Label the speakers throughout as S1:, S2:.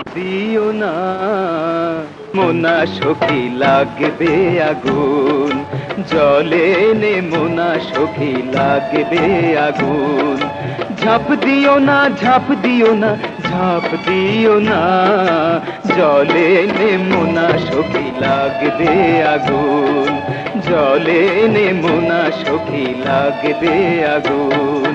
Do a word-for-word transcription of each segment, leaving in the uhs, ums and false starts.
S1: দিও না মোনা সখী লাগবে আগুন, জলে নে মোনা সখী লাগবে আগুন। ঝাঁপ দিও না ঝাঁপ দিও না ঝাঁপ দিও না, জলে নে মোনা সখী লাগবে আগুন, জলে নে মোনা সখী লাগবে আগুন।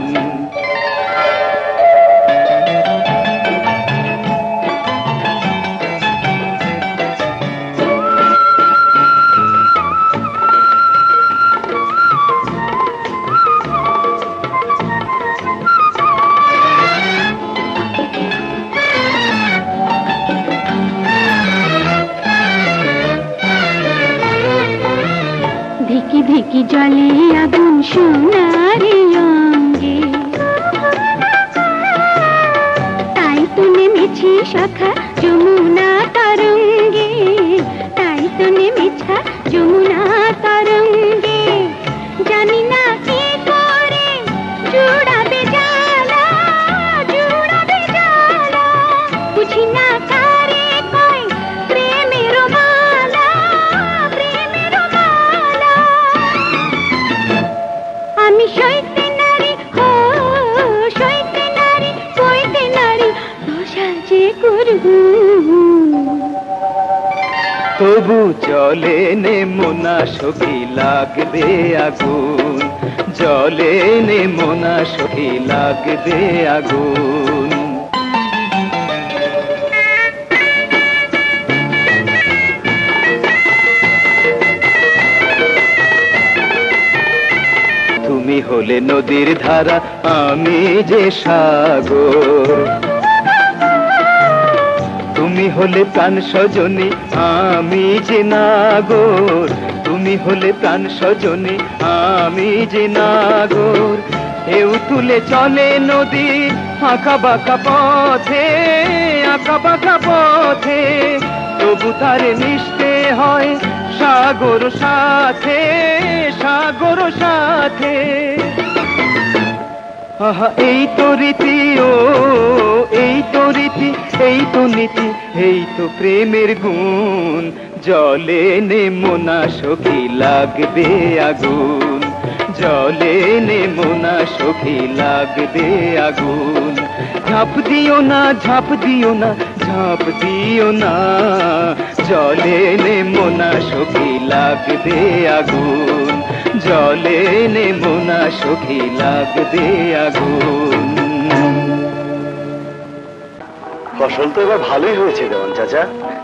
S2: ধিকি ধিকি জলে আগুন সোনারি অঙ্গে, তাই তো নেমেছি শাখা যমুনা তরঙ্গে, তাই তো নেমেছা যমুনা তরঙ্গে। জানি না কি করে জুড়াবে জ্বালা, জুড়াবে জ্বালা, বুঝি না কারে কয় প্রেমের মালা, প্রেমের মালা। আমি সইতে নারী হো, সইতে নারী, সইতে নারী, দশা যে করব।
S1: তবু জলে নে মোনা সখী লাগবে আগুন, জলে নে মোনা সখী লাগবে আগুন। তুমি হলে নদীর ধারা, আমি যে সাগর, তুমি হলে প্রাণ সজনী, আমি যে নাগর, তুমি হলে প্রাণ সজনী, আমি যে নাগর। ঢেউ তুলে চলে নদী আঁকা বাঁকা পথে, আঁকা বাঁকা পথে, তবু তারে মিশতে হয় সাগর সাথে, সাগর সাথে। আহা এই তো রীতি, ও এই তো রীতি, এই তো নীতি, এই তো প্রেমের গুণ। জলে নে মোনা সখী লাগবে আগুন, জলে নে মোনা সখী লাগবে আগুন। ঝাঁপ দিও না ঝাঁপ দিও না ঝাঁপ দিও না, জলে নে মোনা সখী লাগবে আগুন, জলে নে মোনা সখী লাগবে আগুন।
S3: ফসল তো এবার ভালোই হয়েছে দেওয়ান চাচা।